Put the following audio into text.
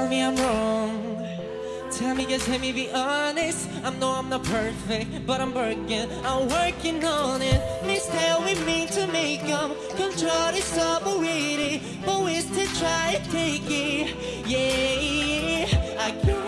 me I'm wrong. Tell me, just let me be honest. I know I'm not perfect, but I'm working on it. Please tell with me to make them. Control is overrated, but we still try to take it. Yeah, I can't.